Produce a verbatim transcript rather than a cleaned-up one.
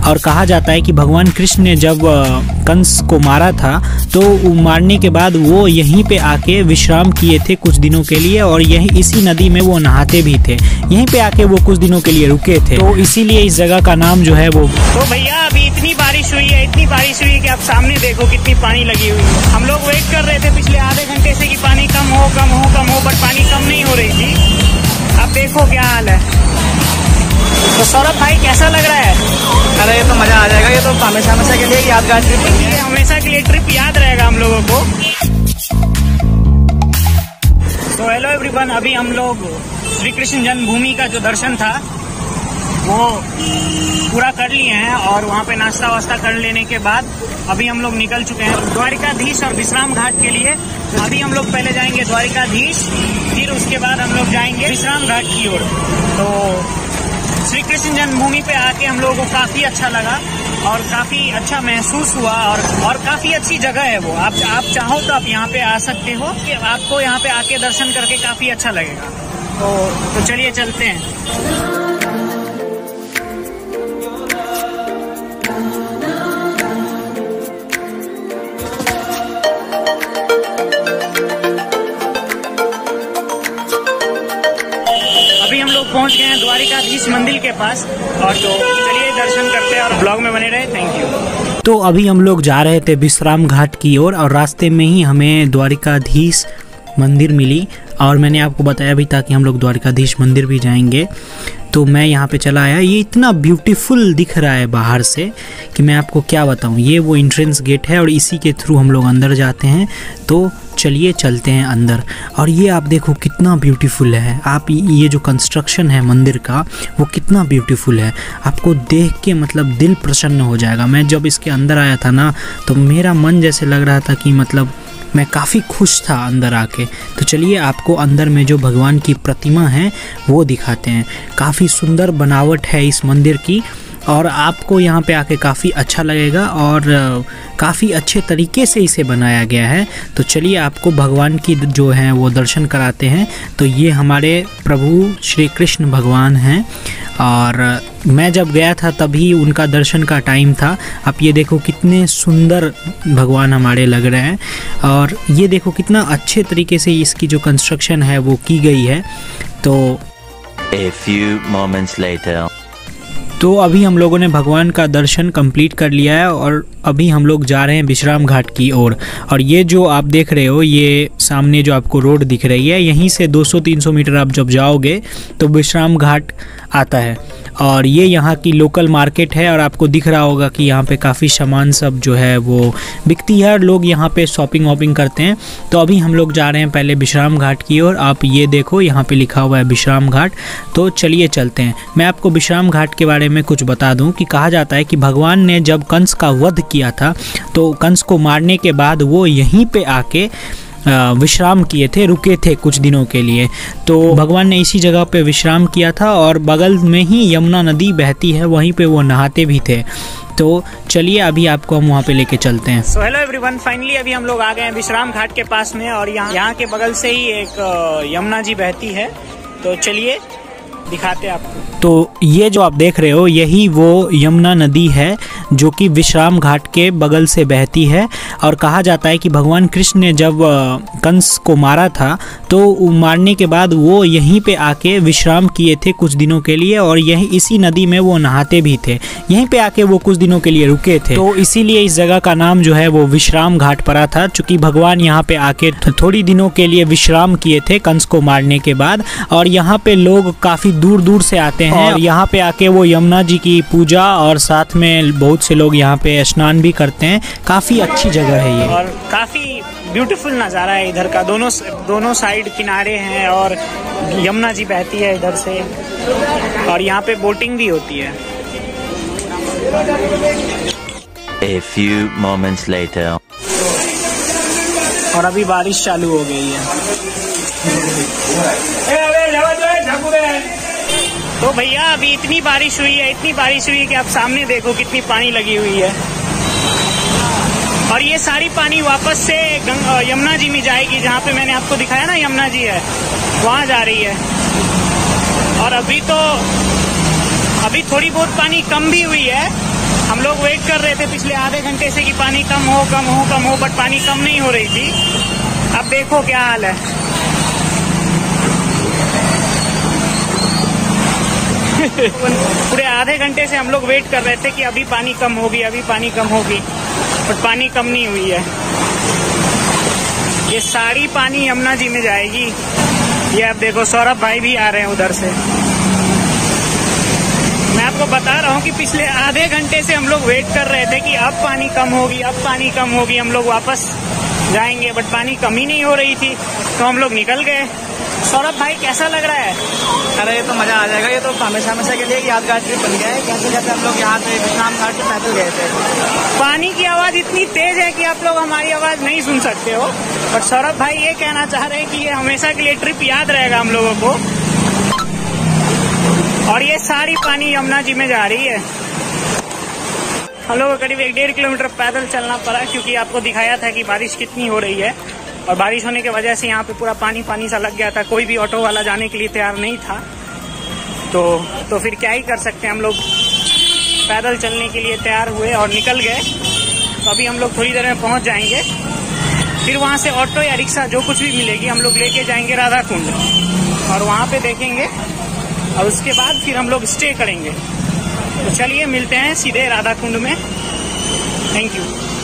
और कहा जाता है कि भगवान कृष्ण ने जब कंस को मारा था तो मारने के बाद वो यहीं पे आके विश्राम किए थे कुछ दिनों के लिए, और यही इसी नदी में वो नहाते भी थे। यहीं पे आके वो कुछ दिनों के लिए रुके थे, तो इसीलिए इस जगह का नाम जो है वो। तो भैया अभी इतनी बारिश हुई है, इतनी बारिश हुई है कि आप सामने देखो कितनी पानी लगी हुई है। हम लोग वेट कर रहे थे पिछले आधे घंटे से कि पानी कम हो कम हो कम हो, बट पानी कम नहीं हो रही थी। अब देखो क्या हाल है। तो सौरभ भाई कैसा लग रहा है? अरे ये तो मजा आ जाएगा, ये तो हमेशा हमेशा के लिए यादगार ट्रिप है। ये हमेशा के लिए ट्रिप याद रहेगा हम लोगों को। तो हेलो एवरीवन, अभी हम लोग श्री कृष्ण जन्मभूमि का जो दर्शन था वो पूरा कर लिए हैं, और वहाँ पे नाश्ता वास्ता कर लेने के बाद अभी हम लोग निकल चुके हैं द्वारिकाधीश और विश्राम घाट के लिए। तो अभी हम लोग पहले जाएंगे द्वारिकाधीश, फिर उसके बाद हम लोग जाएंगे विश्राम घाट की ओर। तो श्री कृष्ण जन्मभूमि पे आके हम लोगों को काफी अच्छा लगा और काफी अच्छा महसूस हुआ, और और काफी अच्छी जगह है वो। आप आप चाहो तो आप यहाँ पे आ सकते हो, कि आपको यहाँ पे आके दर्शन करके काफी अच्छा लगेगा। तो तो चलिए चलते हैं। अभी हम लोग पहुंच गए हैं द्वारिकाधीश मंदिर के पास, और तो चलिए दर्शन करते हैं और ब्लॉग में बने रहे। Thank you. तो अभी हम लोग जा रहे थे विश्राम घाट की ओर, और, और रास्ते में ही हमें द्वारिकाधीश मंदिर मिली, और मैंने आपको बताया भी था कि हम लोग द्वारिकाधीश मंदिर भी जाएंगे। तो मैं यहाँ पे चला आया। ये इतना ब्यूटीफुल दिख रहा है बाहर से कि मैं आपको क्या बताऊँ। ये वो एंट्रेंस गेट है और इसी के थ्रू हम लोग अंदर जाते हैं। तो चलिए चलते हैं अंदर। और ये आप देखो कितना ब्यूटीफुल है। आप ये जो कंस्ट्रक्शन है मंदिर का वो कितना ब्यूटीफुल है, आपको देख के मतलब दिल प्रसन्न हो जाएगा। मैं जब इसके अंदर आया था ना तो मेरा मन जैसे लग रहा था कि मतलब मैं काफ़ी खुश था अंदर आके। तो चलिए आपको अंदर में जो भगवान की प्रतिमा है वो दिखाते हैं। काफ़ी सुंदर बनावट है इस मंदिर की, और आपको यहाँ पे आके काफ़ी अच्छा लगेगा, और काफ़ी अच्छे तरीके से इसे बनाया गया है। तो चलिए आपको भगवान की जो है वो दर्शन कराते हैं। तो ये हमारे प्रभु श्री कृष्ण भगवान हैं, और मैं जब गया था तभी उनका दर्शन का टाइम था। आप ये देखो कितने सुंदर भगवान हमारे लग रहे हैं, और ये देखो कितना अच्छे तरीके से इसकी जो कंस्ट्रक्शन है वो की गई है। तो A few moments later. तो अभी हम लोगों ने भगवान का दर्शन कंप्लीट कर लिया है, और अभी हम लोग जा रहे हैं विश्राम घाट की ओर। और ये जो आप देख रहे हो, ये सामने जो आपको रोड दिख रही है, यहीं से दो सौ तीन सौ मीटर आप जब जाओगे तो विश्राम घाट आता है। और ये यहाँ की लोकल मार्केट है, और आपको दिख रहा होगा कि यहाँ पे काफ़ी सामान सब जो है वो बिकती है, और लोग यहाँ पे शॉपिंग वॉपिंग करते हैं। तो अभी हम लोग जा रहे हैं पहले विश्राम घाट की ओर। आप ये देखो यहाँ पे लिखा हुआ है विश्राम घाट। तो चलिए चलते हैं। मैं आपको विश्राम घाट के बारे में कुछ बता दूं कि कहा जाता है कि भगवान ने जब कंस का वध किया था तो कंस को मारने के बाद वो यहीं पे आके विश्राम किए थे, रुके थे कुछ दिनों के लिए। तो भगवान ने इसी जगह पे विश्राम किया था, और बगल में ही यमुना नदी बहती है, वहीं पे वो नहाते भी थे। तो चलिए अभी आपको हम वहाँ पे लेके चलते हैं। सो हेलो एवरीवन, फाइनली अभी हम लोग आ गए हैं विश्राम घाट के पास में, और यहाँ यहाँ के बगल से ही एक यमुना जी बहती है। तो चलिए दिखाते हैं आपको। तो ये जो आप देख रहे हो यही वो यमुना नदी है जो कि विश्राम घाट के बगल से बहती है। और कहा जाता है कि भगवान कृष्ण ने जब कंस को मारा था तो मारने के बाद वो यहीं पे आके विश्राम किए थे कुछ दिनों के लिए, और यही इसी नदी में वो नहाते भी थे। यहीं पे आके वो कुछ दिनों के लिए रुके थे, तो इसीलिए इस जगह का नाम जो है वो विश्राम घाट पड़ा था, चूँकि भगवान यहाँ पे आके थोड़ी दिनों के लिए विश्राम किए थे कंस को मारने के बाद। और यहाँ पे लोग काफ़ी दूर दूर से आते हैं, और यहाँ पे आके वो यमुना जी की पूजा, और साथ में बहुत से लोग यहाँ पे स्नान भी करते हैं। काफ़ी अच्छी जगह है ये, और काफ़ी ब्यूटीफुल नज़ारा है इधर का। दोनों दोनों साइड किनारे हैं, और यमुना जी बहती है इधर से, और यहाँ पे बोटिंग भी होती है। A few moments later. और अभी बारिश चालू हो गई है। तो भैया अभी इतनी बारिश हुई है, इतनी बारिश हुई है कि आप सामने देखो कितनी पानी लगी हुई है, और ये सारी पानी वापस से यमुना जी में जाएगी। जहाँ पे मैंने आपको दिखाया ना यमुना जी है, वहाँ जा रही है। और अभी तो अभी थोड़ी बहुत पानी कम भी हुई है, हम लोग वेट कर रहे थे पिछले आधे घंटे से कि पानी कम हो कम हो कम हो, बट पानी कम नहीं हो रही थी। अब देखो क्या हाल है। पूरे आधे घंटे से हम लोग वेट कर रहे थे कि अभी पानी कम होगी, अभी पानी कम होगी, बट पानी कम नहीं हुई है। ये सारी पानी यमुना जी में जाएगी। ये अब देखो सौरभ भाई भी आ रहे हैं उधर से। मैं आपको बता रहा हूँ कि पिछले आधे घंटे से हम लोग वेट कर रहे थे कि अब पानी कम होगी, अब पानी कम होगी, हम लोग वापस जाएंगे, बट पानी कम ही नहीं हो रही थी, तो हम लोग निकल गए। सौरभ भाई कैसा लग रहा है? अरे ये तो मजा आ जाएगा, ये तो हमेशा हमेशा के लिए यादगार ट्रिप बन गया है। कैसे कैसे हम लोग यहाँ से विश्राम घाट से पैदल गए थे। पानी की आवाज इतनी तेज है कि आप लोग हमारी आवाज नहीं सुन सकते हो, बट सौरभ भाई ये कहना चाह रहे हैं कि ये हमेशा के लिए ट्रिप याद रहेगा हम लोगों को। और ये सारी पानी यमुना जी में जा रही है। हम लोगों को करीब एक डेढ़ किलोमीटर पैदल चलना पड़ा, क्योंकि आपको दिखाया था कि बारिश कितनी हो रही है, और बारिश होने की वजह से यहाँ पे पूरा पानी पानी सा लग गया था। कोई भी ऑटो वाला जाने के लिए तैयार नहीं था, तो तो फिर क्या ही कर सकते हैं। हम लोग पैदल चलने के लिए तैयार हुए और निकल गए। तो अभी हम लोग थोड़ी देर में पहुँच जाएंगे। फिर वहाँ से ऑटो या रिक्शा जो कुछ भी मिलेगी हम लोग लेके जाएंगे राधा कुंड, और वहाँ पे देखेंगे, और उसके बाद फिर हम लोग स्टे करेंगे। तो चलिए मिलते हैं सीधे राधा कुंड में। Thank you.